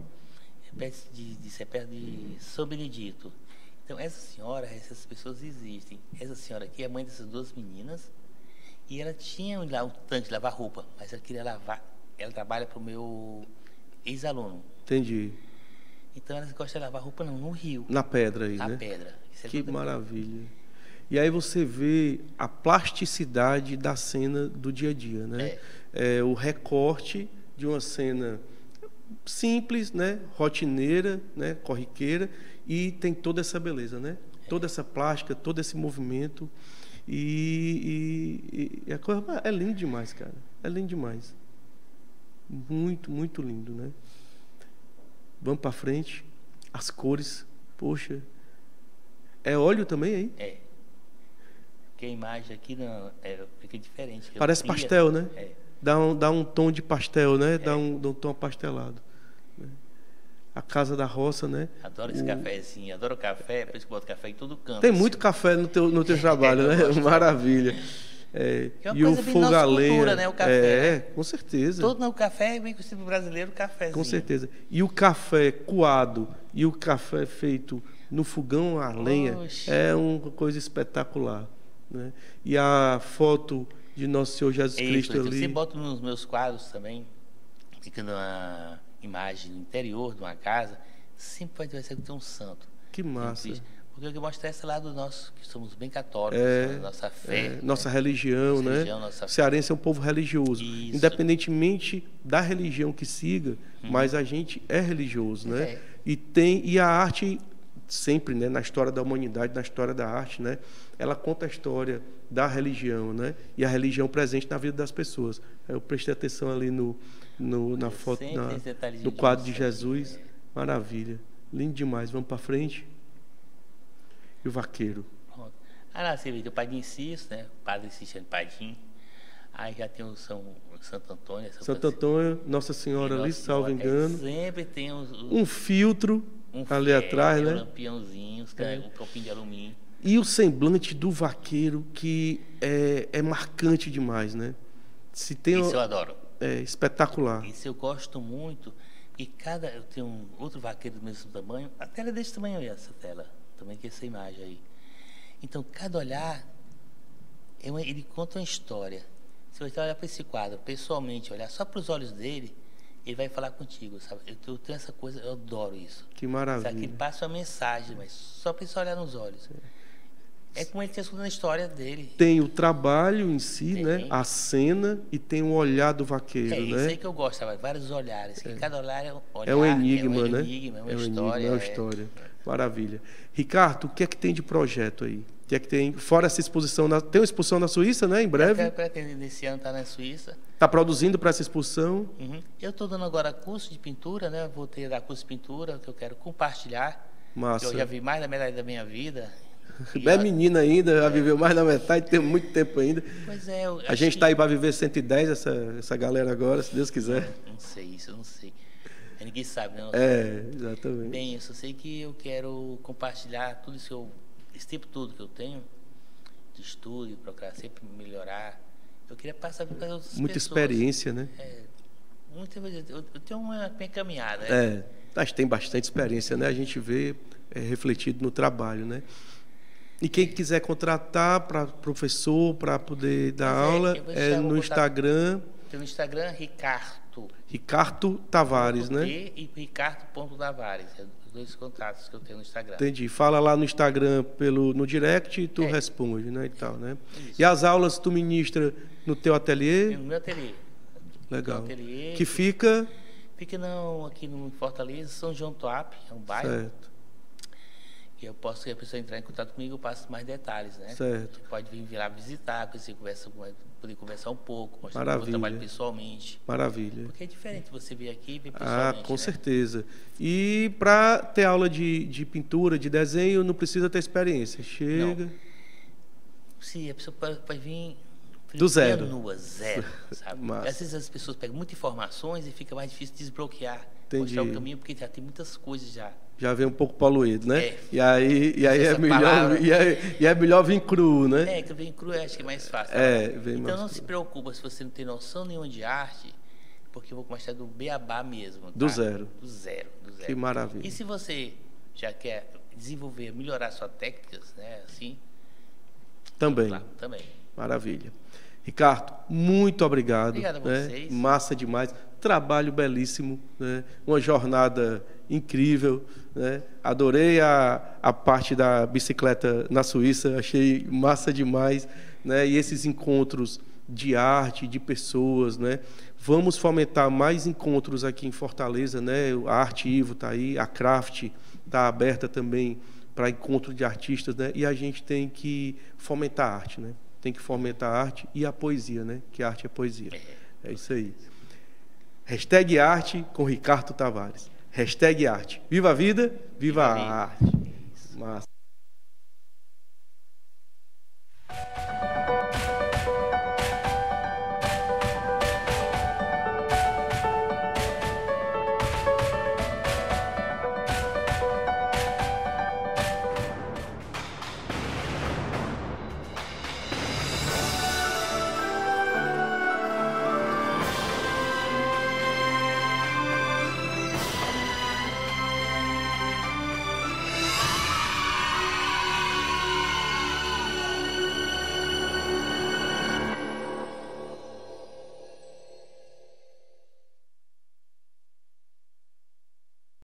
É perto de São Benedito. Então, essas pessoas existem. Essa senhora aqui é a mãe dessas duas meninas. E ela tinha lá um tanque de lavar roupa, mas ela queria lavar. Ela trabalha para o meu ex-aluno. Entendi. Então, elas gostam de lavar roupa no rio. Na pedra aí, né? Na pedra. Que maravilha. E aí você vê a plasticidade da cena do dia a dia, né? O recorte de uma cena simples, né? Rotineira, né? Corriqueira, e tem toda essa beleza, né? Toda essa plástica, todo esse movimento. E a coisa é lindo demais, cara. É lindo demais. Muito, muito lindo, né? Vamos para frente. As cores, poxa. É óleo também aí? Porque a imagem aqui fica diferente. Parece pastel, né? Dá um tom de pastel, né? Dá um tom apastelado. A Casa da Roça, né? Adoro esse cafezinho, adoro café, por isso que boto café em todo canto. Tem muito café no teu trabalho, né? Maravilha. E o fogo a lenha. Cultura, né? O café, né? Com certeza. Todo o café vem com o estilo brasileiro, o cafezinho. Com certeza. E o café coado e o café feito no fogão a lenha é uma coisa espetacular, né? E a foto de Nosso Senhor Jesus Cristo ali. Eu sempre boto nos meus quadros também, fica numa imagem no interior de uma casa, sempre vai ter um santo. Que massa. Porque eu mostro esse lado nosso, que somos bem católicos, nossa fé. Nossa religião, né? O cearense é um povo religioso. Isso. Independentemente da religião que siga, mas a gente é religioso, né? E a arte, sempre, né? Na história da humanidade, na história da arte, né? Ela conta a história da religião, né? E a religião presente na vida das pessoas. Eu prestei atenção ali na foto, no quadro de Jesus. Maravilha. Lindo demais. Vamos para frente. E o vaqueiro. Pronto. Lá você vê o Padre Inciso, né? O Padre Cristiano Padim. Aí já tem o Santo Antônio. Santo Antônio, Nossa Senhora ali, salvo engano. Sempre tem um filtro ali atrás, né? Lampiãozinhos, um copinho de alumínio. E o semblante do vaqueiro, que é marcante demais, né? Se tem Isso eu adoro. É espetacular. Isso eu gosto muito. E eu tenho outro vaqueiro do mesmo tamanho. A tela é desse tamanho aí, essa tela. Também que essa imagem aí. Então, cada olhar, ele conta uma história. Se você olhar para esse quadro, pessoalmente, olhar só para os olhos dele, ele vai falar contigo, sabe? Eu tenho essa coisa, eu adoro isso. Que maravilha. Sabe? Ele passa uma mensagem, mas só para você olhar nos olhos. É como ele está escutando a história dele. Tem o trabalho em si, tem, né? A cena, e tem o olhar do vaqueiro, né? Isso aí que eu gosto, sabe? Vários olhares. Cada olhar é um olhar, é um enigma, né? É uma história. É uma história. Maravilha. Ricardo, o que é que tem de projeto aí? O que é que tem? Fora essa exposição, tem uma exposição na Suíça, né? Em breve. Eu pretendo nesse ano estar na Suíça. Está produzindo para essa exposição? Uhum. Eu estou dando agora curso de pintura, né? Vou ter dar curso de pintura, que eu quero compartilhar. Massa. Eu já vi mais da metade da minha vida. É menina ainda, já viveu mais da metade, tem muito tempo ainda. Pois é. A gente está aí para viver 110, essa galera agora, se Deus quiser. Não sei isso, eu não sei. Ninguém sabe, né? Exatamente. Bem, eu só sei que eu quero compartilhar tudo isso, esse tempo todo que eu tenho de estudo, procurar sempre melhorar. Eu queria passar para outras pessoas. Muita experiência, né? Eu tenho uma caminhada. Acho que tem bastante experiência, né? A gente vê refletido no trabalho, né? E quem quiser contratar para professor, para poder dar aula, no Instagram. Tem no Instagram, Ricardo Tavares, né? E Ricardo.Tavares. Os dois contatos que eu tenho no Instagram. Entendi. Fala lá no Instagram no direct e tu responde, né? E tal, né? E as aulas tu ministra no teu ateliê? No meu ateliê. Legal. Ateliê, que fica? Fica aqui no Fortaleza, São João Toape, é um bairro. Certo. E a pessoa entrar em contato comigo, eu passo mais detalhes, né? Certo. Você pode vir lá visitar, poder conversar um pouco, mostrar o meu trabalho pessoalmente. Maravilha. Porque é diferente você vir aqui e ver pessoalmente. Com certeza. E para ter aula de pintura, de desenho, não precisa ter experiência. Chega. Não. Sim, a pessoa pode vir do zero. Zero, sabe? Às vezes as pessoas pegam muitas informações e fica mais difícil desbloquear. Entendi. Mostrar o caminho, porque já tem muitas coisas já. Já vem um pouco poluído, né? E aí é melhor, e é melhor vir cru, né? Que vir cru eu acho que é mais fácil. Então não se preocupa se você não tem noção nenhuma de arte, porque eu vou começar do beabá mesmo. Tá? Do zero. Do zero. Que maravilha. E se você já quer desenvolver, melhorar suas técnicas, né? Assim. Também. Claro, também. Maravilha. Ricardo, muito obrigado. Obrigado a vocês. Massa demais. Trabalho belíssimo, né? Uma jornada incrível, né? Adorei a parte da bicicleta na Suíça, achei massa demais, né? E esses encontros de arte, de pessoas, né? Vamos fomentar mais encontros aqui em Fortaleza, né? A Arte Ivo está aí, a Craft está aberta também para encontro de artistas, né? E a gente tem que fomentar a arte, né? Tem que fomentar a arte e a poesia, né? Que arte é poesia. É isso aí. Hashtag arte com Ricardo Tavares. Hashtag arte. Viva a vida, viva a arte. Massa.